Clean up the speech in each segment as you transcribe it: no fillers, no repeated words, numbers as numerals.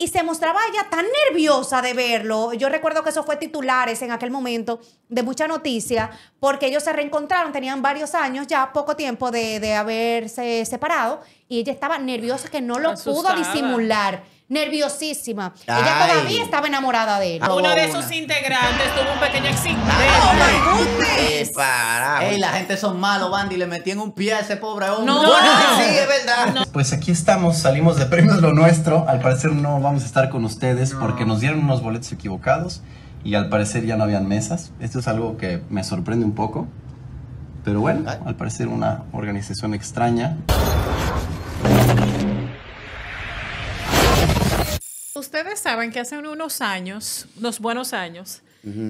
Y se mostraba ella tan nerviosa de verlo. Yo recuerdo que eso fue titulares en aquel momento de mucha noticia, porque ellos se reencontraron, tenían varios años ya, poco tiempo de haberse separado, y ella estaba nerviosa que no lo pudo disimular. Nerviosísima. Ella todavía estaba enamorada de él. Uno de sus integrantes tuvo un pequeño accidente. ¡Oh, my goodness! Ey, la gente son malos, Bandy. Le metían un pie a ese pobre hombre. No. Sí, es verdad. No. Pues aquí estamos, salimos de Premios Lo Nuestro. Al parecer no vamos a estar con ustedes porque nos dieron unos boletos equivocados y al parecer ya no habían mesas. Esto es algo que me sorprende un poco. Pero bueno, al parecer una organización extraña. Ustedes saben que hace unos años, unos buenos años,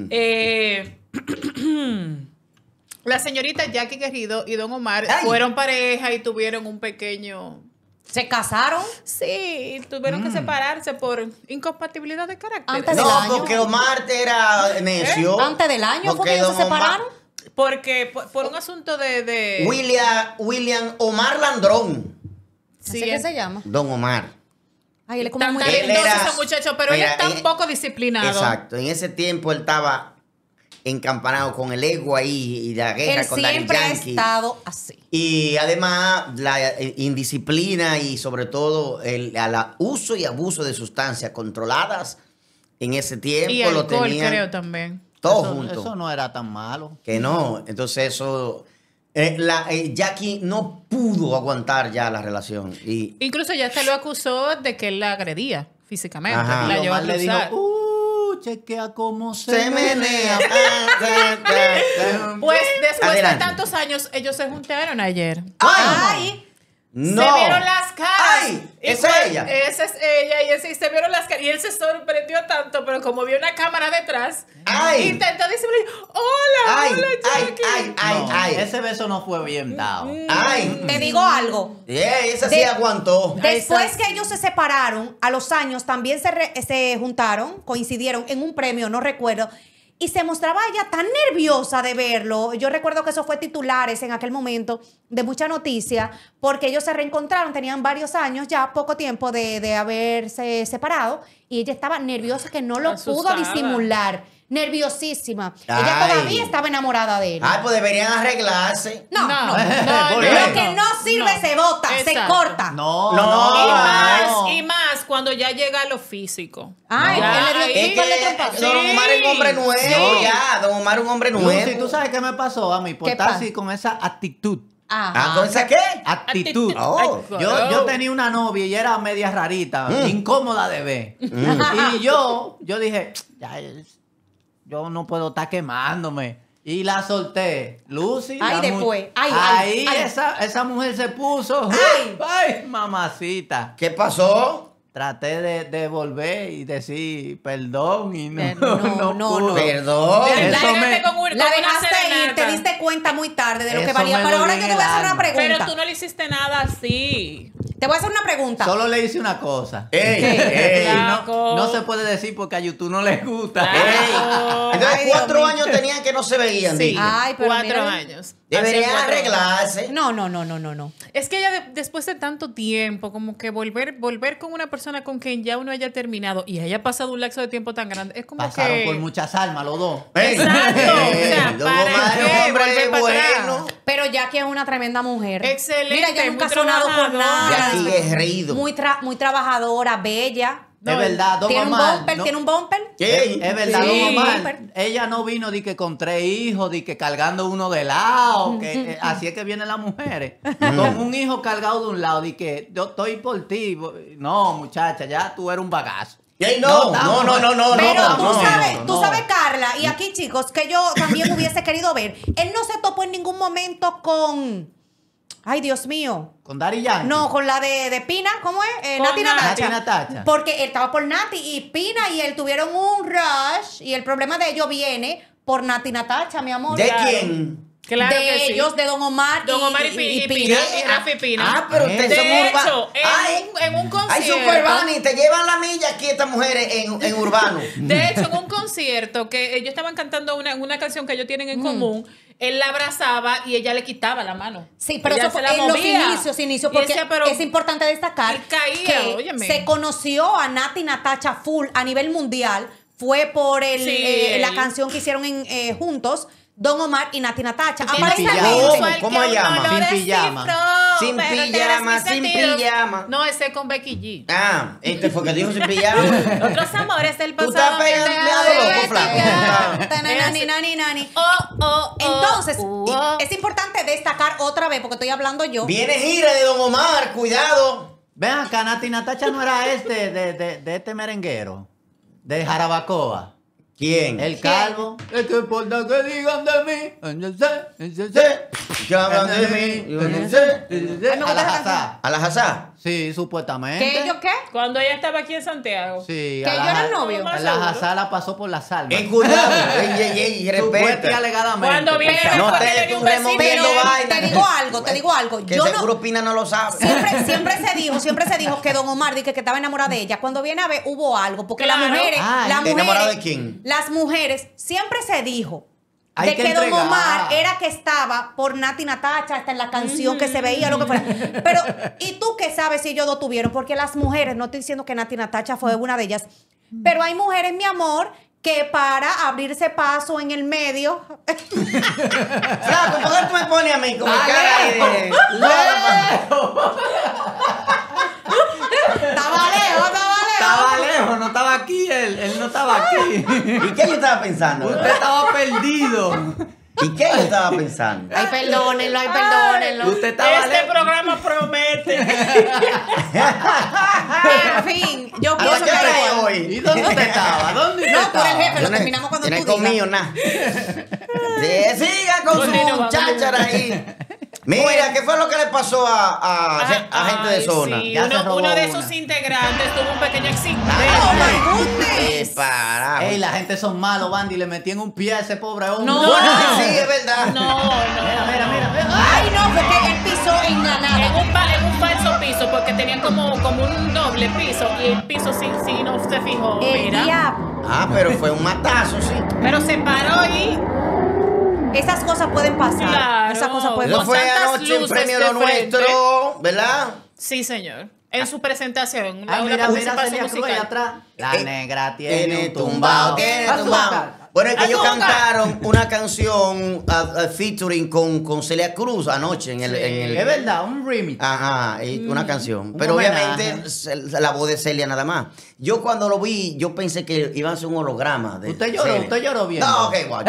la señorita Jackie Guerrido y Don Omar fueron pareja y tuvieron un pequeño... ¿Se casaron? Sí, tuvieron que separarse por incompatibilidad de carácter. Antes del No, año. porque Omar era necio. Antes del año fue que ellos se separaron. Porque por un asunto de... William Omar Landrón. ¿Así que se llama? Don Omar. Ay, él es como Tan muy... talentoso era- ese muchacho, pero él es tan poco disciplinado. Exacto. En ese tiempo él estaba encampanado con el ego ahí y la guerra Él con Daddy siempre ha Yankee. estado así. Y además la indisciplina y sobre todo el uso y abuso de sustancias controladas en ese tiempo Y lo alcohol, tenían creo, también. todos Eso, juntos. eso no era tan malo. Que no, entonces eso... Jackie no pudo aguantar ya la relación. Y Incluso ya se lo acusó de que él la agredía físicamente. Ajá. La Y llevó a Omar le cruzar. dijo, chequea cómo se menea. Pues después Adelante. de tantos años, ellos se juntaron ayer. Ay, No. Se vieron las caras. Ay, Y esa es ella. Esa es ella. Y se vieron las caras. Y él se sorprendió tanto, pero como vio una cámara detrás, Ay. intentó disimular. Hola, Ay, hola, ay, Jackie. ay, ay, No, ay. ese beso no fue bien dado. Ay. te digo algo. Esa sí De- aguantó. Después que ellos se separaron, a los años también se juntaron, coincidieron en un premio, no recuerdo, y se mostraba ella tan nerviosa de verlo. Yo recuerdo que eso fue titulares en aquel momento de mucha noticia, porque ellos se reencontraron, tenían varios años ya, poco tiempo de haberse separado, y ella estaba nerviosa que no lo pudo Asustada. disimular. Nerviosísima. Ay. Ella todavía estaba enamorada de él. Ay, pues deberían arreglarse. No, No, no. no, Lo que no sirve se bota, se Exacto. corta. No, No. Y más cuando ya llega a lo físico. Ay, Ya, él le dio ahí- Es que Don Omar es un hombre nuevo Sí. ya. Don Omar es un hombre nuevo. Lucy, ¿tú sabes qué me pasó a mí? Por ¿Qué estar pasa? así con esa actitud. Ah, ¿con esa qué? Actitud. Oh. Yo tenía una novia y era media rarita, incómoda de ver. Y yo dije, ya, yo no puedo estar quemándome. Y la solté. Lucy. Ay, la mu- después. Ay, ahí ay, ay. Esa mujer se puso. Ay. Ay, mamacita. ¿Qué pasó? Traté de volver y decir perdón y no. No. pude. Perdón. Eso Lárgate me- con La una dejaste ir, serenata. te diste cuenta muy tarde de lo que Eso valía. me Pero ahora dolió yo te en voy a el hacer una alma. pregunta. Pero tú no le hiciste nada así. Te voy a hacer una pregunta. Solo le hice una cosa. Ey, ¿Qué? ey. Flaco. No se puede decir porque a YouTube no le gusta. Claro. Entonces, Ay, Dios 4 mío. años tenían que no se veían. Sí, dije. Ay, pero 4 mira. años. Deberían Hace 4 años. arreglarse. No. Es que ella después de tanto tiempo, como que volver con una persona con quien ya uno haya terminado y haya pasado un lapso de tiempo tan grande, es como Pasaron que... por muchas almas los dos. Ey, Exacto, o sea, Don ¿para Omar es un qué hombre volver para bueno. atrás? Pero Jackie es una tremenda mujer. Excelente, Mira, ella nunca ha muy sonado por trabajadora. nada. Jackie Guerrido. Muy trabajadora, bella. Es verdad, Don ¿Tiene un Omar. bumper? no- ¿Tiene un bumper? Ey. Es verdad, Sí. Don Omar. Ella no vino de que con 3 hijos, de que cargando uno de lado. Que, así es que vienen las mujeres. Con un hijo cargado de un lado, de que yo estoy por ti. No, muchacha, ya tú eres un bagazo. Ey, no, no. Pero no, tú sabes, Carla, y aquí chicos, que yo también hubiese querido ver. Él no se topó en ningún momento con... Ay, Dios mío. Con Daddy Yankee. No, con la de Pina, ¿cómo es? Con Nati Natacha. Nati Natacha. Porque él estaba por Nati y Pina y él tuvieron un rush y el problema de ellos viene por Nati Natacha, mi amor. ¿De Claro. quién? Claro de que sí. ellos, de Don Omar, Don Omar y Pina. Y Rafi Pina. Ah, pero ustedes son De urbanos. hecho, en un Ay, concierto. Superbani, te llevan la milla aquí estas mujeres en urbano. De hecho, en un concierto que ellos estaban cantando una canción que ellos tienen en común, él la abrazaba y ella le quitaba la mano. Sí, pero Ella eso fue se la en los movía. inicios, Y porque decía, pero es importante destacar él caía, que óyeme. se conoció a Nati y Natacha full a nivel mundial. Fue por la canción que hicieron juntos, Don Omar y Nati Natacha. Sin Aparentemente, pijama. ¿Cómo se llama? Sin pijama. Sin pijama, sin pijama. No, ese es con Becky G. Ah, este fue que dijo sin pijama. Otros amores del Tú pasado. estás pegando loco, flaco. Tananani, nani, nani. Oh. Entonces, es importante destacar otra vez, porque estoy hablando yo. Viene gira de Don Omar, cuidado. Ven acá, Nati Natacha no era de este merenguero, de Jarabacoa. ¿Quién? El calvo. Es que importa que digan de mí. Yo sé. ¿Qué hablan de mí? Yo no sé. A la Hazá. ¿A la Hazá? Sí, supuestamente. ¿Que ellos qué? Cuando ella estaba aquí en Santiago. Sí. ¿Que a ellos la eran Ja- novios? a la Hazá la pasó por las almas. Cuidado. Ey, Supuesta y respeta. alegadamente. Cuando viene No después te de tú un vecino. removiendo Pero vaina. te digo algo. Que Yo seguro no, Pina no lo sabe. siempre se dijo que Don Omar que estaba enamorado de ella. Cuando viene a ver, hubo algo. Porque Claro. las mujeres, Ay, ¿enamorado de quién? Las mujeres, siempre se dijo Hay de que que Don entregar. Omar era que estaba por Nati Natacha, hasta en la canción que se veía, lo que fuera. Pero, ¿y tú qué sabes si ellos dos tuvieron? Porque las mujeres, no estoy diciendo que Nati Natacha fue una de ellas, pero hay mujeres, mi amor, que para abrirse paso en el medio. Flaco, ¿por qué tú me pones a mí como Dale. cara ahí de... Estaba lejos, no estaba aquí él no estaba aquí. ¿Y qué yo estaba pensando? Usted estaba perdido. ¿Y qué yo estaba pensando? Ay, perdónenlo. Usted estaba Este lejos. programa promete. En fin, yo ¿A pienso qué hora es que... hoy? ¿Y dónde usted estaba? ¿Dónde usted No, por el estaba? jefe, Yo lo no he- terminamos cuando yo no he tú digas. comido nada. Sí, siga con su Continúa, muchacha ahí. Mira, ¿qué fue lo que le pasó a gente de Ay, zona? sí, Ya se robó uno de una. esos integrantes tuvo un pequeño accidente. Oh my goodness. Para. Ey, la gente son malos, Bandy. Le metían un pie a ese pobre hombre. No. Bueno, sí, es verdad. No. Ay, no, porque él pisó en la nada. En un falso piso, porque tenían como un doble piso y el piso sí no se fijó. El Mira. diablo. Ah, pero fue un matazo, sí. Pero se paró y Esas cosas pueden pasar. Claro. Esas cosas pueden Eso Con pasar. fue tantas anoche en luces Premio de Lo frente. Nuestro, ¿verdad? sí, señor. En su presentación, Ay, una mira, participación Celia Cruz ahí musical. atrás. La negra Tiene tiene un tumbado, tumbado. tiene Azúcar. tumbado. Bueno, es que ellos Azúcar. cantaron una canción featuring con Celia Cruz anoche en el... Es verdad, un remix. Ajá, y una canción. Un Pero homenaje. obviamente la voz de Celia nada más. Yo cuando lo vi, yo pensé que iba a ser un holograma. De Usted lloró, Celia. usted lloró bien. No, ok, guay.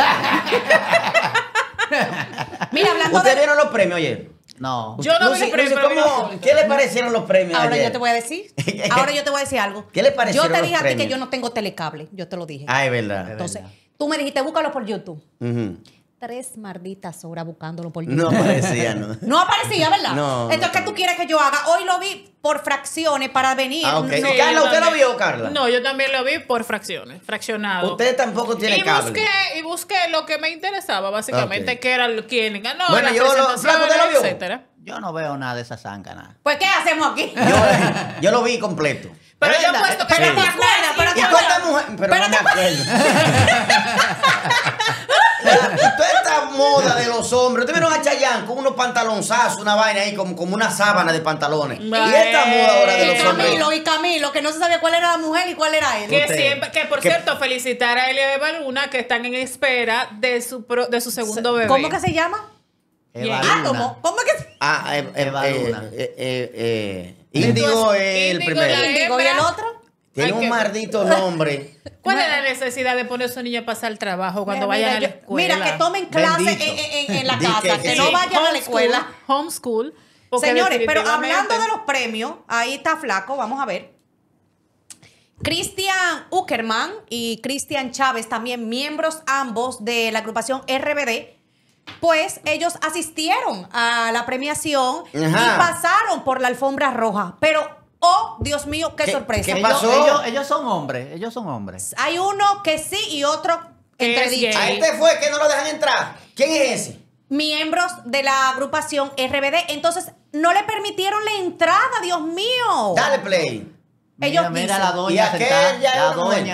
Mira, hablando ¿Ustedes de... vieron los premios ayer? No. Yo no vi Lucy, el premio, Lucy, pero ¿cómo- ¿qué le parecieron los premios Ahora ayer? yo te voy a decir. Ahora yo te voy a decir algo. ¿Qué le parecieron Yo te los dije a ti que premios? yo no tengo telecable. Yo te lo dije. Ah, es verdad. Entonces, tú me dijiste, búscalo por YouTube. Ujú. 3 malditas horas buscándolo por YouTube. No parecía, ¿no? No aparecía, ¿verdad? No, Entonces, no. ¿qué tú quieres que yo haga? Hoy lo vi por fracciones para venir. Ah, ok. No- ¿Y Carla, yo usted lo también. vio, Carla? No, yo también lo vi por fracciones, fraccionado. Usted tampoco tiene cable. Y busqué lo que me interesaba, básicamente, Ok. que era quién ganó, Bueno, las yo lo- presentaciones, Flaco, ¿usted lo vio? etcétera. Yo no veo nada de esa zángana. Pues, ¿qué hacemos aquí? Yo lo vi completo. Pero Es yo verdad, apuesto que pero sí. te acuerdas, pero ¿Y te cuántas mujeres? Pero no me acuerdo. Toda esta moda de los hombres. Ustedes vieron a Chayanne con unos pantalonzazos, una vaina ahí como una sábana de pantalones. Y esta moda ahora de Y los hombres. Camilo, que no se sabía cuál era la mujer y cuál era él. Que Usted. siempre, que por Que- cierto, felicitar a Elia Eva Luna, que están en espera de su segundo bebé. ¿Cómo que se llama? Eva Bien. Luna. Átomo. ¿Cómo que se Ah, Eva Luna. Índigo es el Índigo, primero. la Índigo y el hembra. otro? Tiene Ay, un qué- maldito nombre. ¿Cuál es la necesidad de poner a esos niños a pasar trabajo cuando Mira, vayan a la yo- escuela? Mira, que tomen clase Bendito. en la Di casa, que que sí. no vayan a la escuela. Homeschool. porque Señores, pero definitivamente- hablando de los premios, ahí está Flaco, vamos a ver. Cristian Uckerman y Cristian Chávez, también miembros ambos de la agrupación RBD, pues ellos asistieron a la premiación y Ajá. pasaron por la alfombra roja. Pero, oh, Dios mío, qué ¿Qué- sorpresa. qué pasó? Ellos son hombres, ellos son hombres. Hay uno que sí y otro Que es entredicho. A gay. este fue que no lo dejan entrar. ¿Quién es ese? Miembros de la agrupación RBD. Entonces, no le permitieron la entrada, Dios mío. Dale play. Ellos Mira dicen. la Y doña aquel sentada, ya la era una mujer. doña.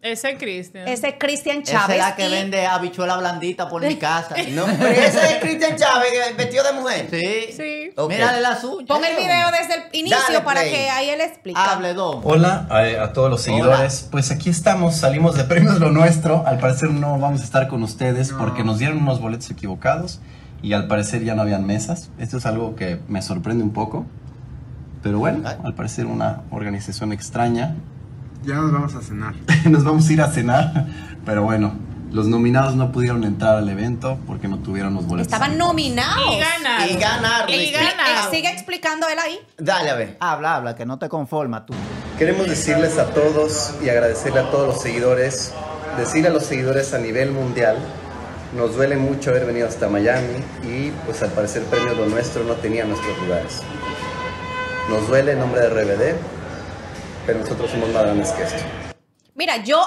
Ese es Cristian. Ese es Cristian Esa Chávez. es la que y- vende habichuela blandita por mi casa. No, pero ese es Cristian Chávez, vestido de mujer. Sí. Sí. Ok. Mírale la suya. Pon el video desde el inicio Dale para play. que ahí él explica. Hable, don. Hola a todos los seguidores. Pues aquí estamos, salimos de Premios Lo Nuestro. Al parecer no vamos a estar con ustedes porque nos dieron unos boletos equivocados y al parecer ya no habían mesas. Esto es algo que me sorprende un poco. Pero bueno, al parecer una organización extraña. Ya nos vamos a cenar. Nos vamos a ir a cenar. Pero bueno, los nominados no pudieron entrar al evento porque no tuvieron los boletos. Estaban nominados. Y ganaron. Y ganaron. Y ganaron. Sigue explicando él ahí. Dale, a ver. Habla, que no te conformas tú. Queremos decirles a todos y agradecerle a todos los seguidores, decirle a los seguidores a nivel mundial, nos duele mucho haber venido hasta Miami y pues al parecer Premios Lo Nuestro no tenía nuestros lugares. Nos duele en nombre de RBD, pero nosotros somos más grandes que esto. Mira, yo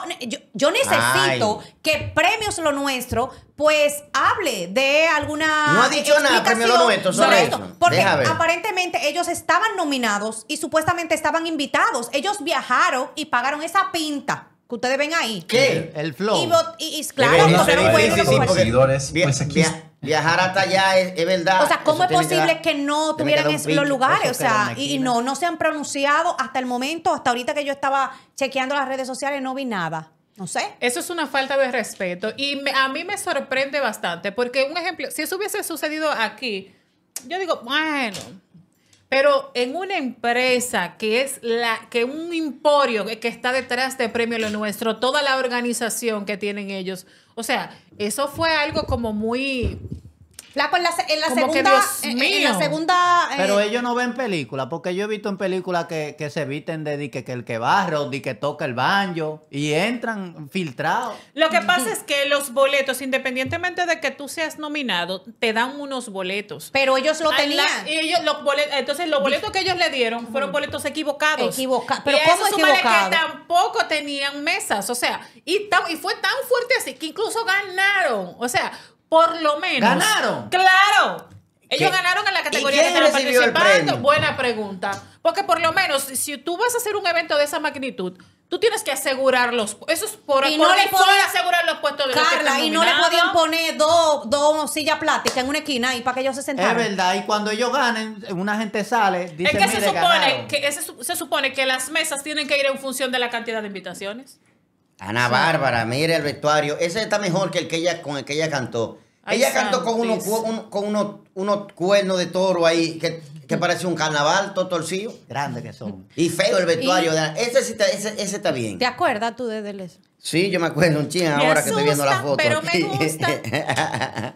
necesito Ay. que Premios Lo Nuestro, pues, hable de alguna No ha dicho nada, Premios Lo Nuestro, sobre esto. eso. Porque Deja ver. aparentemente ellos estaban nominados y supuestamente estaban invitados. Ellos viajaron y pagaron esa pinta que ustedes ven ahí. ¿Qué? El flow. Y claro, Debería porque ser- no fue sí, lo sí, que sí, fue. porque Seguidores, pues aquí viajar hasta allá es verdad. O sea, ¿cómo Eso es tiene posible dar- que no tiene que tuvieran dar un los pique. lugares? Eso O sea, queda en la y esquina. no se han pronunciado hasta el momento, hasta ahorita que yo estaba chequeando las redes sociales, no vi nada. No sé. Eso es una falta de respeto y a mí me sorprende bastante porque un ejemplo, si eso hubiese sucedido aquí, yo digo, bueno, pero en una empresa que es un emporio que está detrás de Premio Lo Nuestro, toda la organización que tienen ellos, o sea, eso fue algo como muy... Flaco, en la Como que, segunda. Dios en mío. la segunda. Pero ellos no ven películas, porque yo he visto en películas que se visten de que el que barre o de que toca el banjo y entran filtrados. Lo que pasa es que los boletos, independientemente de que tú seas nominado, te dan unos boletos. Pero ellos lo Ah, tenían. y ellos, entonces los boletos que ellos le dieron fueron boletos equivocados. Pero y a ¿cómo eso súmale equivocado? que tampoco tenían mesas. O sea, y fue tan fuerte así que incluso ganaron. O sea, por lo menos. ¿Ganaron? ¡Claro! Ellos ¿Qué? ganaron en la ¿Y categoría quién que estaban recibió el participando. premio? Buena pregunta. Porque por lo menos, si tú vas a hacer un evento de esa magnitud, tú tienes que asegurar los... Eso es por Y no le default podían- asegurar los puestos de los que Carla, están y no le nominados. podían poner dos sillas plásticas en una esquina ahí para que ellos se Es sentaran. verdad, y cuando ellos ganen, una gente sale, dice, Es que se mire, supone ganaron. que, se supone que las mesas tienen que ir en función de la cantidad de invitaciones. Ana Bárbara, mire el vestuario. Ese está mejor que con el que ella cantó. Ay, Ella cantó con santísimo. unos cuernos de toro ahí que parece un carnaval, todo torcido. Grandes que son. Y feo el vestuario. Ese está bien. ¿Te acuerdas tú de eso? Sí, yo me acuerdo un ching ahora que estoy viendo la asusta, foto. pero aquí. me gusta.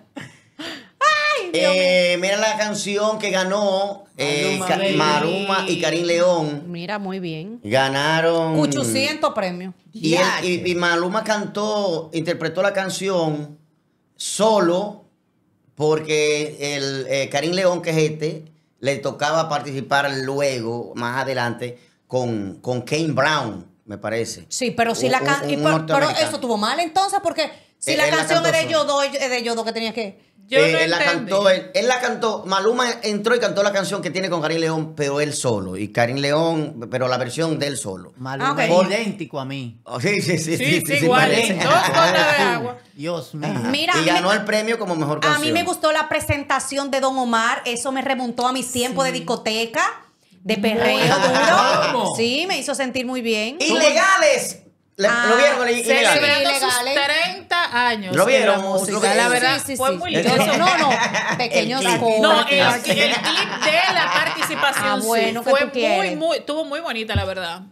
Mira la canción que ganó Maluma y Karim León. Mira, muy bien. Ganaron. 800 premios. Y Maluma interpretó la canción solo porque el Karim León, que es le tocaba participar luego, más adelante, con Kane Brown, me parece. Sí, pero si la canción. Pero norteamericano. eso estuvo mal entonces, porque si Él la la canción cantó es de solo. ellos dos que tenía que. Yo no Él la entendí. cantó, él la cantó, Maluma entró y cantó la canción que tiene con Karim León, pero él solo. Y Karim León, pero la versión de él solo. Maluma Ah, ok. es idéntico a mí. Oh, sí, Sí, igual. parece. Dos gotas de agua. Dios mío. Mira, Y ganó el premio como mejor canción. A mí me gustó la presentación de Don Omar. Eso me remontó a mis tiempos de discoteca, de perreo duro. ¿Cómo? Sí, me hizo sentir muy bien. ¡Ilegales! ¿Lo vieron? Ilegales. Celebrando sus Ilegales. 30 años. ¿Lo de vieron? la música. ¿Lo vieron? La verdad, Sí, sí, fue sí. muy Yo lindo. eso, no, pequeños clip. cortes. No, el clip de la participación Ah, bueno, sí, ¿qué fue tú quieres? estuvo muy bonita, la verdad.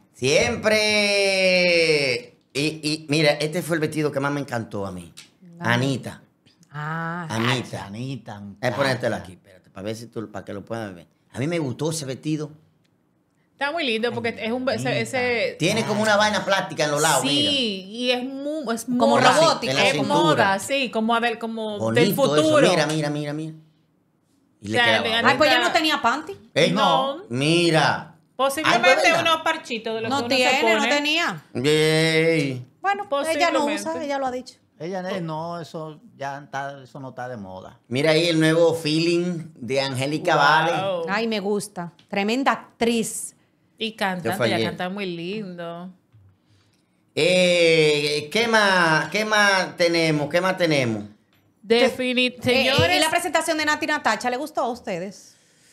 Siempre. Y mira, este fue el vestido que más me encantó a mí. Anita. Ah, Anita. Anita. Ponértelo aquí, espérate, para que lo puedan ver. A mí me gustó ese vestido. Está muy lindo porque es un ese Tiene como una vaina plástica en los lados, sí, mira. y es Como moda. robótica. En la Es cintura. moda, sí, como del Bonito futuro. eso. Mira. Y le O sea, quedaba. Ay, pues yo no tenía panty. ¿Eh? No. Mira. Posiblemente Ay, pues, venga. unos parchitos de los No que uno se tiene, no pone. tenía. Yay. Bueno, ella no Posiblemente. usa, ella lo ha dicho. Ella no, eso eso no está de moda. Mira ahí el nuevo feeling de Angélica Vale. Wow. Ay, me gusta. Tremenda actriz. Y Yo cantante, fue ella ayer. canta muy lindo. ¿Qué más tenemos? ¿Qué más tenemos? Señores. ¿Y la presentación de Nati Natacha le gustó a ustedes?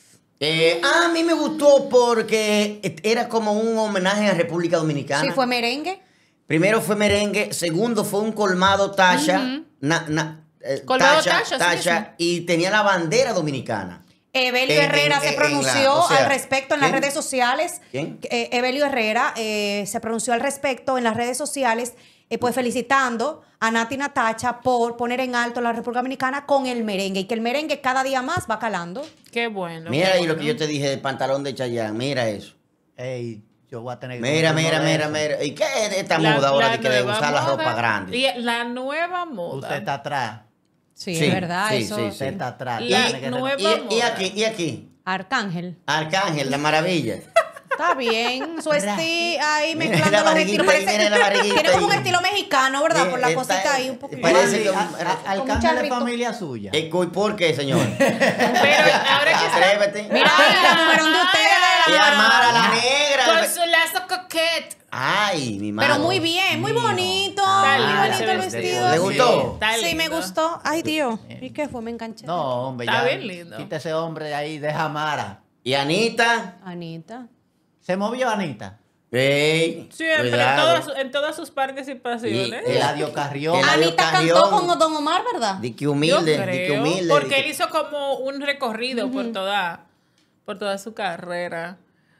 A mí me gustó porque era como un homenaje a República Dominicana. Sí, fue merengue. Primero fue merengue, segundo fue un colmado Tasha, Colmado Tasha, sí Tasha, mismo. y tenía la bandera dominicana. Evelio Herrera se pronunció o sea, al respecto en las ¿quién? redes sociales. ¿Quién? Evelio Herrera se pronunció al respecto en las redes sociales, pues felicitando a Nati Natacha por poner en alto la República Dominicana con el merengue y que el merengue cada día más va calando. Qué bueno. Mira qué ahí lo bueno. que yo te dije del pantalón de Chayanne, mira eso. Ey, yo voy a tener que Mira, comprar mira, uno de mira, esos. mira. ¿Y qué es esta moda ahora de que de nueva usar la moda. ropa grande? Y la nueva moda. Usted está atrás. Sí, Sí, es verdad, sí, eso. sí, Usted está atrás. La Tiene que nueva- Y moda. aquí, y aquí, Arcángel. Arcángel, la maravilla. Está bien, su estilo ahí Mira mezclando la los barriguita estilos. ahí, mira la barriguita Tiene como un ahí. estilo mexicano, ¿verdad? Por la Está- cosita ahí un poquito. parece que- Alcángel mucha es rito. familia suya. ¿Por qué, señor? Pero ahora que está Atrévete. Mira, ahí la mujerón de ustedes. Y la- Amara, la negra. con su lazo coquete. Ay, mi madre. Pero muy bien, muy bonito. Está Muy lindo bonito ese el vestido. vestido. ¿Le gustó? Está Sí, me lindo. gustó. Ay, Dios. ¿Y qué fue? Me enganché. No, hombre, Está ya. bien lindo. Quita ese hombre de ahí, deja Mara. ¿Y Anita? Anita. ¿Se movió Anita? Ey, Siempre, cuidado. en todas sus participaciones. Y- Eladio Carrión. Eladio Anita Carrión. cantó con Don Omar, ¿verdad? Di que Yo humilde, di creo, que humilde. porque di que- él hizo como un recorrido por toda su carrera.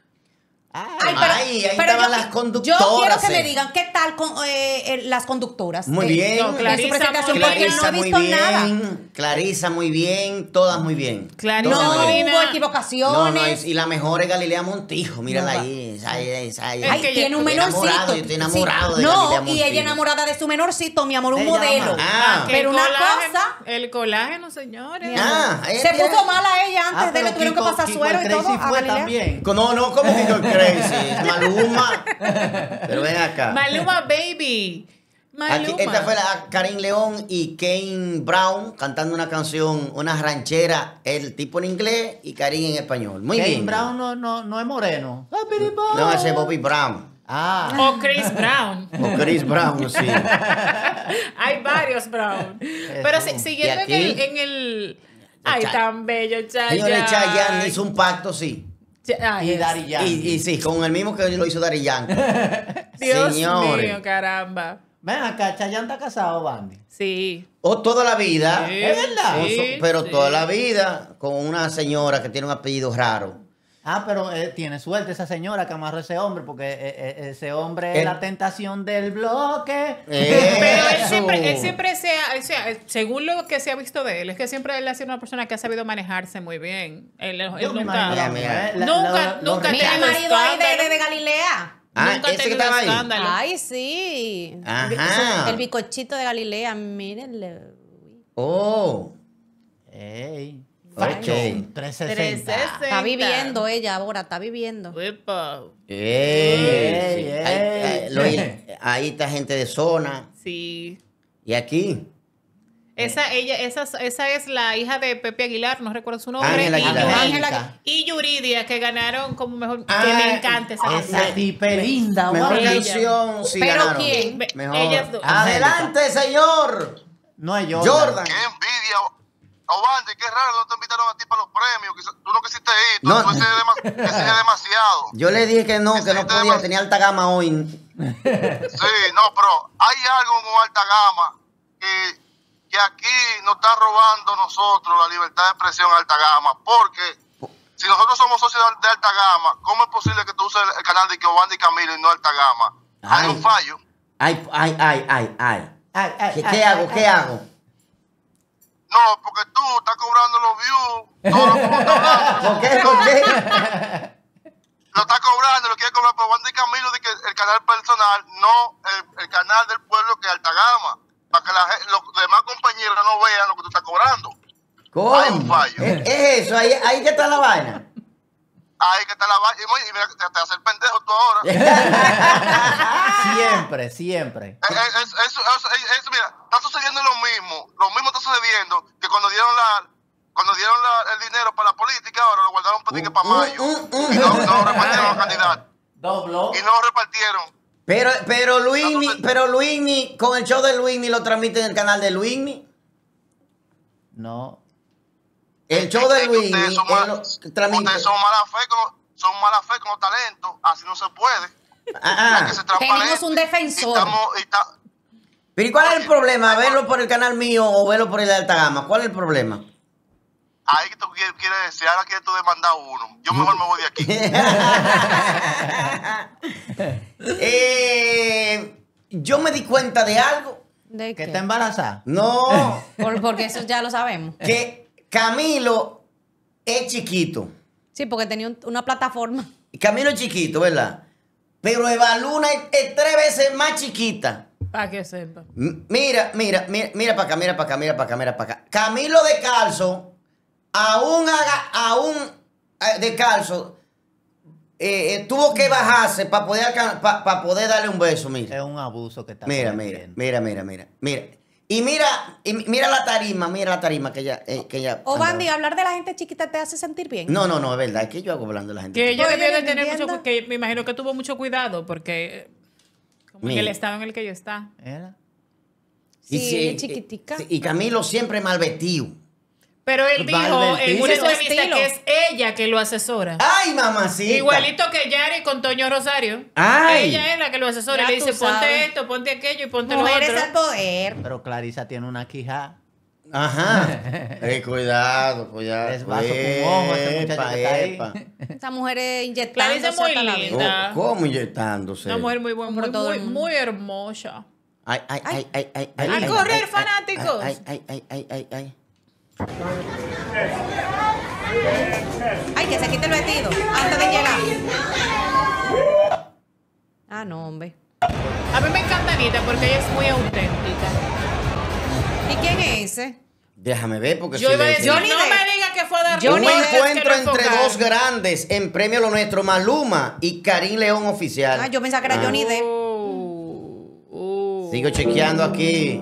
Ay, ahí estaban las conductoras, Yo quiero que me eh. digan qué tal con las conductoras. Muy bien. no, En su Clarisa, presentación, muy porque bien. no Clarisa he muy visto bien, nada. Clarisa muy bien, todas muy bien. Clarisa Todas muy No bien. Molina. hubo No, equivocaciones. y la mejor es Galilea Montijo, mírala No, ahí. Ay, que tiene un estoy menorcito. enamorado, yo estoy enamorado de No, Galilea y Montijo. ella enamorada de su menorcito, mi amor, un Ella modelo. ama. Ah. Que Pero el una colágeno- cosa. El colágeno, señores. Ah, ella Se tiene- puso mala ella antes de le pero tuvieron que Kiko- pasar Kiko suero el y todo Crazy a fue Galilea. también. No, como Kiko Crazy, Maluma. Pero ven acá. Maluma Baby. Maluma. Aquí, esta fue la Karin León y Kane Brown cantando una canción, una ranchera, el tipo en inglés y Karin en español. Muy Kane bien. Brown no es moreno. No, ese es Bobby Brown. Ah. O Chris Brown. O Chris Brown, sí. Hay varios Brown. Pero siguiendo ¿Y aquí? en el... Ay, Cha- tan bello, Chayanne. Señores, Chayanne hizo un pacto, sí. Ay, Y Daddy Yankee. Y sí, con el mismo que lo hizo Daddy Yankee. Dios Señores. mío, caramba. Ven acá, Chayanne está casado, Bandy. Sí. O toda la vida. Sí, ¿Es verdad? sí, Pero sí. toda la vida con una señora que tiene un apellido raro. Ah, pero tiene suerte esa señora que amarró a ese hombre, porque ese hombre es El- la tentación del bloque. Pero él Eso. siempre o sea, según lo que se ha visto de él, es que siempre él ha sido una persona que ha sabido manejarse muy bien. Él Yo me nunca... imagino Mira, la- Nunca- los nunca Mira el Tenido marido ahí escándalo. de Galilea. Ah, nunca ha ese que tenido estaba ahí. escándalo. Ay, sí. Ajá. El bicochito de Galilea, mírenle. Oh. Ey. Ok. Fashion 360. Está viviendo ella ahora, está viviendo. Uepa. Ey, Ey, ahí está gente de zona. Sí. Y aquí. Esa es la hija de Pepe Aguilar, no recuerdo su nombre. Ángela y Aguilar. Yuridia- Ángela. Y Yuridia, que ganaron como mejor. Ah, que me encanta esa Esa canción. tipa es linda, Mejor Bandy. Ella. canción, sí ¿Pero ganaron. quién? Mejor. Ellas dos. Adelante, señor. No es Jordan. Qué envidia. Obandi, qué raro que no te invitaron a ti para los premios. Tú no quisiste ir. No. Tú exiges demasiado. Yo le dije que no podía, tenía alta gama hoy. Sí, no, pero hay algo en alta gama que aquí nos está robando nosotros la libertad de expresión alta gama. Porque si nosotros somos socios de alta gama, ¿cómo es posible que tú uses el canal de que Obandi Camilo y no alta gama? Hay un fallo. Ay. Ay, ¿Qué hago? ¿Qué hago? No, porque tú estás cobrando los views. Todo lo que uno está hablando. ¿Por qué? ¿Por qué? Lo está cobrando, lo quiere cobrar por Wanda y Camilo de que el canal personal, no el canal del pueblo que es alta gama. Para que los demás compañeros no vean lo que tú estás cobrando. ¿Cómo? Hay un fallo. Es eso, ahí que está la vaina. Ahí que está la vaina. Y mira, te hace el pendejo tú ahora. Siempre. Eso, mira, está sucediendo lo mismo. Lo mismo está sucediendo que cuando dieron el dinero para la política, ahora lo guardaron para mayo. Y no repartieron a los candidatos. Doblo. Y no lo repartieron. Pero Luismi, con el show de Luismi lo transmiten en el canal de Luismi. No. El show de Luismi Ustedes son mala fe con los talentos, así no se puede. Hay que ser transparente. Tenemos un defensor. Pero ¿y cuál es el problema? ¿Verlo por el canal mío o verlo por el de alta gama? ¿Cuál es el problema? Ahí que tú quieres decir, ahora quieres tú demandar a uno. Yo mejor me voy de aquí. Yo me di cuenta de algo. ¿De ¿Que qué? está embarazada? No, Porque eso ya lo sabemos. que Camilo es chiquito. Sí, porque tenía una plataforma. Camilo es chiquito, ¿verdad? Pero Eva Luna es 3 veces más chiquita. Para que sepa. Mira para acá, mira para acá. Camilo descalzo, aún descalzo, tuvo que bajarse para poder darle un beso, mira. Es un abuso que está Mira. Y mira la tarima que ella. O Bandy, hablar de la gente chiquita te hace sentir bien. No, es verdad, es que yo hago hablando de la gente. Que ella Oye, debió de no tener entiendo. mucho, que me imagino que tuvo mucho cuidado porque como en Mira. el estado en el que ella está. ¿Era? Sí, ella es chiquitica. Y Camilo siempre mal vestido. Pero él dijo en Valvertizo. una Ese es su entrevista estilo. que es ella que lo asesora. ¡Ay, mamacita! Igualito que Yari con Toño Rosario. Ay. Ella es la que lo asesora y Ya le dice, tú ponte sabes. esto, ponte aquello y ponte lo Mujeres otro. al poder. Pero Clarisa tiene una quija. Ajá. Cuidado. Es vaso con ojo ese muchacho que está ahí. Epa. Esa mujer es Clarisa es inyectándose muy hasta la linda. vida. ¿Cómo inyectándose? Una mujer muy buena, Como todo el mundo. muy hermosa. Ay. ¡A correr, fanáticos! Ay. Ay, que se quite el vestido antes de llegar. Ah, no, hombre. A mí me encanta Anita porque ella es muy auténtica. ¿Y quién es ese? Déjame ver porque Yo iba a decir, no Johnny Depp. me diga que fue a dar Un Johnny Depp. encuentro entre dos grandes en Premio Lo Nuestro, Maluma y Karim León Oficial. Ah, yo pensaba que era Johnny Depp. Sigo chequeando aquí.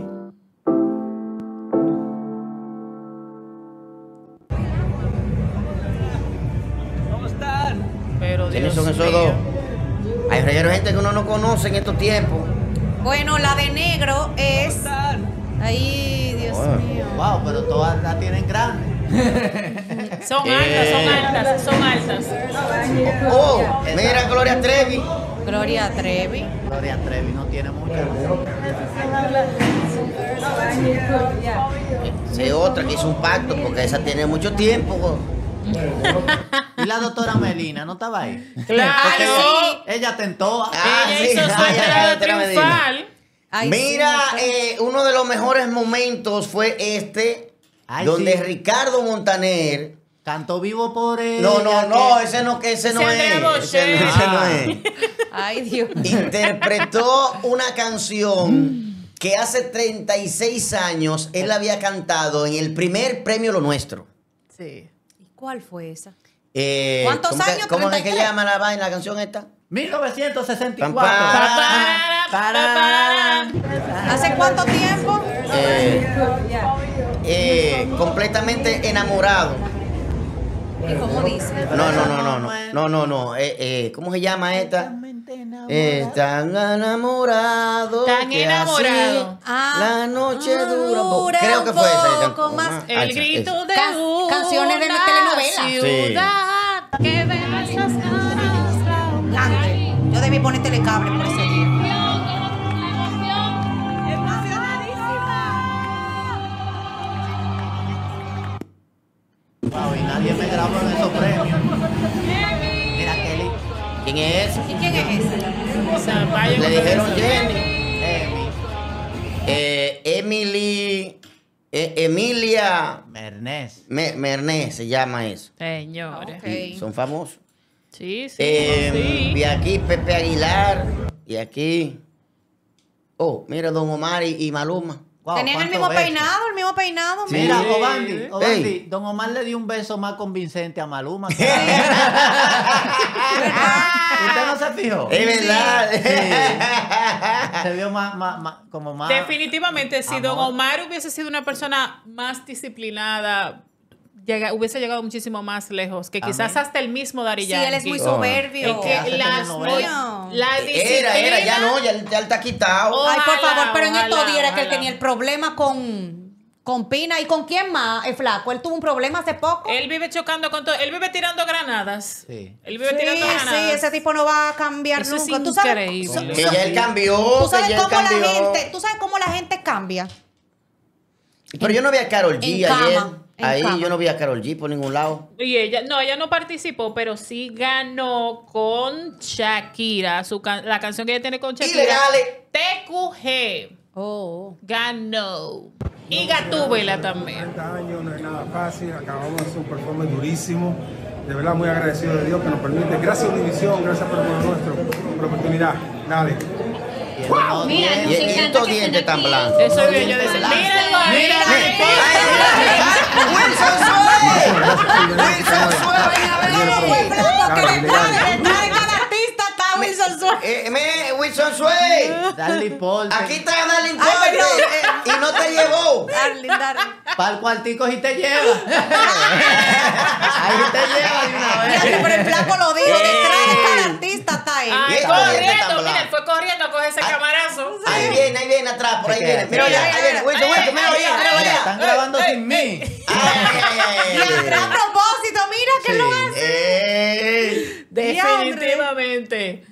Pero ¿Quiénes Dios son esos mío. dos? Hay reguero de gente que uno no conoce en estos tiempos. Bueno, la de negro es. Ay, Dios Bueno. mío. Wow, pero todas la tienen grande. Son altas. Oh, mira Gloria Trevi. Gloria Trevi. Gloria Trevi no tiene mucha. Esa es otra que hizo un pacto porque esa tiene mucho tiempo. Y la doctora Melina, ¿no estaba ahí? Claro. Ay, sí. Ella tentó. Ella sí. hizo su Ay, entrada doctora Medina. triunfal. Ay, Mira, sí, uno de los mejores momentos fue este, Ay, donde sí. Ricardo Montaner. Cantó vivo por ella. No, ese no es. Andrea Bocelli. Ese no es. Ay, Dios. Interpretó una canción que hace 36 años él había cantado en el primer Premio Lo Nuestro. Sí. ¿Y cuál fue esa? ¿Cuántos ¿Cuántos años? ¿Cómo es que 33. llama la vaina, la canción esta? 1964. Pam, pam. ¿Hace cuánto tiempo? Completamente enamorado. ¿Y cómo dice? No. ¿Cómo se llama esta? Tan enamorado. Tan que enamorado. así la noche dura. dura Creo que un fue esa. poco más. Ajá, El esa, grito esa. de Canciones de una telenovela. ciudad que ve esas caras. Blanque. Yo debí poner telecable por ese día. Wow, y nadie me grabó en esos premios. Mira, Kelly. ¿Quién es? ¿Y quién es ese? O sea, vaya Le con dijeron eso. Jenny. Emi. Emilia Mernés. Mernés se llama eso. Señores. Ok. Son famosos. Sí. Y aquí Pepe Aguilar. Y aquí. Oh, mira, Don Omar y Maluma. Wow, ¿Tenían el ¿cuántos mismo besos? peinado? ¿El mismo peinado? Sí. Mira, Sí. Obandi, Ey. Don Omar le dio un beso más convincente a Maluma. ¿Usted no se fijó? Es verdad. Se vio como más. Definitivamente, si Don Amor. Omar hubiese sido una persona más disciplinada, hubiese llegado muchísimo más lejos, que quizás hasta el mismo Daddy Sí, Yankee. él es muy Oh. soberbio. Es que hace telenovela. la disciplina... Era, ya no, ya él está quitado. Oh. Ay, por Ojalá, favor, pero en estos ojalá, días era que él ojalá. tenía el problema con Pina. ¿Y con quién más, el flaco? Él tuvo un problema hace poco. Él vive chocando con todo. Él vive tirando granadas. Sí. Él vive Sí, tirando granadas. sí, ese tipo no va a cambiar Eso es nunca. ¿Tú sabes, increíble. Que ya él cambió, tú sabes que ya él cómo la cambió. gente, tú sabes cómo la gente cambia. Pero yo no vi a Karol G En ayer. cama, en Ahí cama. yo no vi a Karol G por ningún lado. Y ella no participó, pero sí ganó con Shakira. La canción que ella tiene con Shakira. Ilegales. TQG. Oh. Ganó. Y Gatúbela también. 30 años no es nada fácil, acabamos de hacer un performance durísimo. De verdad, muy agradecido de Dios que nos permite. Gracias a Univisión, gracias por nuestro por la oportunidad. Dale. Mira, nos Y encanta estos que dientes estén tan aquí. blancos. Eso es yo decía. Mírenlo ahí. ¡Wilson Suárez! ¡Wilson Suárez! Wilson Suárez. Wilson Suárez. Darle importe. Aquí está Darling Porte. Y no te llevó. Para el cuartico y te lleva. Ahí te lleva de una Ya, vez. pero el flaco lo dijo, detrás de cada artista está ahí. Ay, Y estos dientes tan corriendo, mira, blancos. fue corriendo a coger ese camarazo. Ahí viene atrás, por ahí Se viene. queda, Mira, se queda. ahí viene. Wilson, Wilson, mira, Ay, mira, Mira, están grabando sin mí. Y atrás a propósito, mira que lo hace. Definitivamente.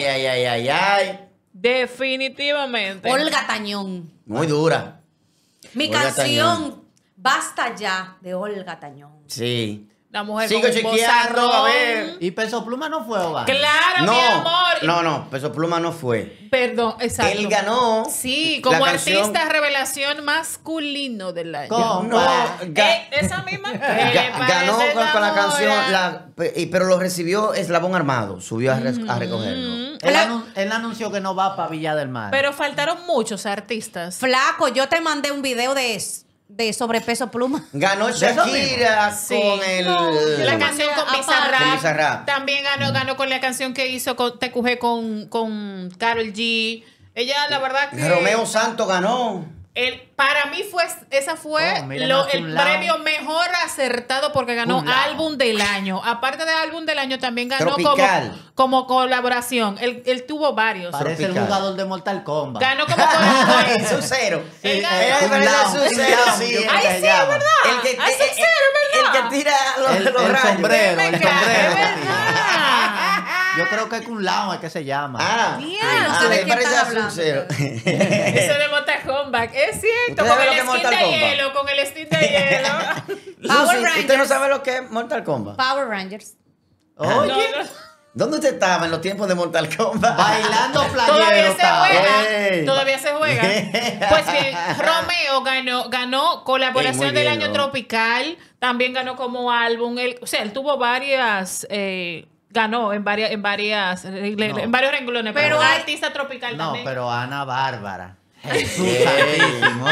Ay. Definitivamente. Olga Tañón. Muy dura. Mi Olga canción Basta Ya de Olga Tañón. Sí. La mujer Sigo con un chequeando, vozarrón. a ver. Y Peso Pluma no fue hogar. Claro, mi amor. No, Peso Pluma no fue. Perdón, exacto. Él ganó. Sí, como la canción- artista revelación masculino del año. ¿Cómo? No, Esa misma. ganó con la canción, pero lo recibió Eslabón Armado. Subió a recogerlo. Él anunció que no va para Villa del Mar. Pero faltaron muchos artistas. Flaco, yo te mandé un video de Sobrepeso Pluma. Ganó Shakira Sí. con el. La canción con Aparte. Bizarrap. Con Bizarrap. También ganó con la canción que hizo con TQG con Karol G. Ella, la verdad que... Romeo Santos ganó. Para mí esa fue Oh, mira, el un lado. premio mejor acertado porque ganó Un lado. álbum del año. Aparte de álbum del año, también ganó Tropical. como colaboración. Él tuvo varios. Parece el Tropical. jugador de Mortal Kombat. Ganó como colaboración. Su-Cero. Sí, Él Él un parece lado, Su-Cero, un sí. lado, yo creo Ay, que sí, se llama. es verdad. El que, Ay, Sub-Zero, es el verdad. que tira los El rayos. sombrero, el Venga, sombrero. es sí. verdad. Yo creo que es un lado es que se llama. Diablo, ¿usted de me quién parece está a hablando? Sub-Zero. Eso de Mortal Kombat. Es cierto, ¿Usted con sabe el lo que es skin Mortal de Kombat? hielo, con el skin de hielo. Power Lucy, Rangers. ¿usted no sabe lo que es Mortal Kombat? Power Rangers. Oye, No. ¿Dónde usted estaba en los tiempos de Mortal Kombat? bailando Todavía playero. se estaba. juega. Ey. Todavía se juega. Pues bien, Romeo ganó colaboración Ey, muy del bien, año ¿no? Tropical. También ganó como álbum. Él tuvo varias. Ganó en varios renglones. Pero Pero hay- artista tropical No, también. pero Ana Bárbara. Jesús Ey. santísimo.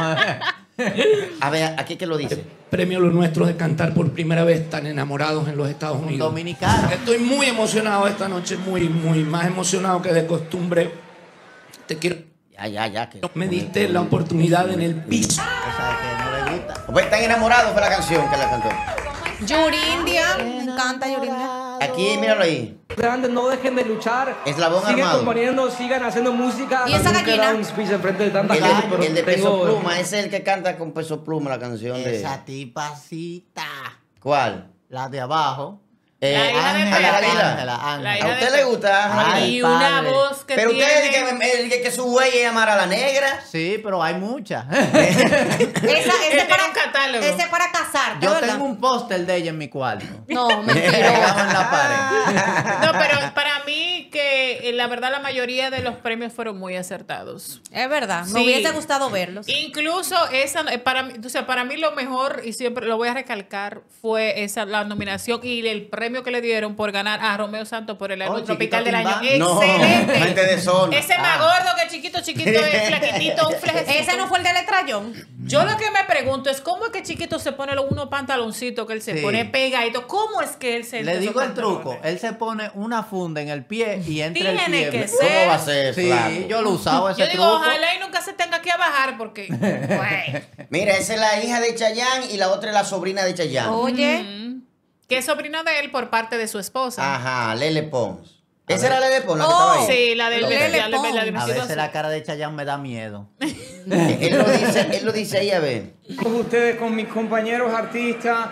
A ver, ¿aquí qué lo dice? Premio Lo Nuestro de cantar por primera vez tan enamorados en los Estados Un Unidos. dominicano. Estoy muy emocionado esta noche, muy más emocionado que de costumbre. Te quiero. Ya. Que... Me diste la oportunidad en el piso. Esa que no le gusta. Pues están enamorados por la canción que la cantó. Yurindia. Me encanta Yurindia. Aquí, míralo ahí. Grandes, no dejen de luchar. Eslabón sigan armado. componiendo, sigan haciendo música. ¿Y esa Nunca gallina? he dado un speech enfrente de tanta El, gente, pero el de Peso tengo- Pluma, ese es el que canta con Peso Pluma la canción de... Esa tipacita. ¿Cuál? La de abajo. La hija de Ángela Pepe. Águila. La ¿A hija usted de le gusta? Ay, Y una padre. voz que Pero tiene... usted dice que su güey es amar a la negra. Sí, pero hay muchas. Ese Él tiene para un catálogo. Ese para casarte, Yo ¿verdad? tengo un póster de ella en mi cuarto. No, Pegado mentira. en la pared. No, pero para mí que la verdad la mayoría de los premios fueron muy acertados. Es verdad. Me Sí. hubiese gustado verlos. Incluso para mí lo mejor, y siempre lo voy a recalcar, fue la nominación y el premio que le dieron por ganar a Romeo Santos por el álbum Oh, tropical del Chiquito año. Timbán. No, Excelente. gente de zona. Ese más gordo que chiquito, es flaquitito, un flejecito. Ese no fue el de Letrayón. Yo lo que me pregunto es cómo es que chiquito se pone unos pantaloncitos que él se Sí. pone pegadito. ¿Cómo es que él se Le esos digo el pantalones? truco. Él se pone una funda en el pie y entre el Tiene pie. que ¿Cómo va a ser, Sí, flaco? yo lo usaba ese Yo digo, truco. ojalá y nunca se tenga que bajar porque... Bueno. Mira, esa es la hija de Chayanne y la otra es la sobrina de Chayanne. Oye. Que es sobrino de él por parte de su esposa. Ajá, Lele Pons. ¿Esa era Lele Pons la que estaba ahí? Sí, la de Lele Pons. A veces la cara de Chayanne me da miedo. Él lo dice ahí, a ver. Con ustedes, con mis compañeros artistas,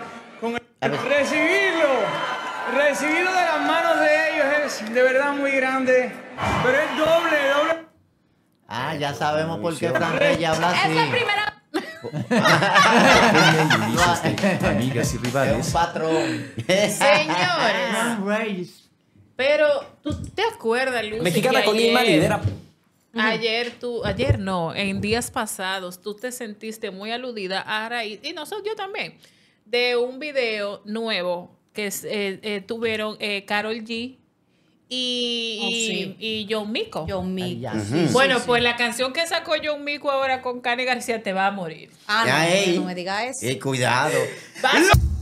recibirlo de las manos de ellos es de verdad muy grande, pero es doble. Ah, ya sabemos por qué Fran Reyes habla así. Es la primera. Amigas y Es rivales. un patrón. Señores. Fran Reyes. Pero, ¿tú te acuerdas, Lucy? Mexicana que Colima lidera. Ayer no, en días pasados, tú te sentiste muy aludida a raíz, y no soy yo también, de un video nuevo que tuvieron Karol G y John Mico. John Mico. Bueno, pues la canción que sacó John Mico ahora con Kanye García te va a morir. Ah, Ya, no, ey. no me digas eso. Cuidado. Vas-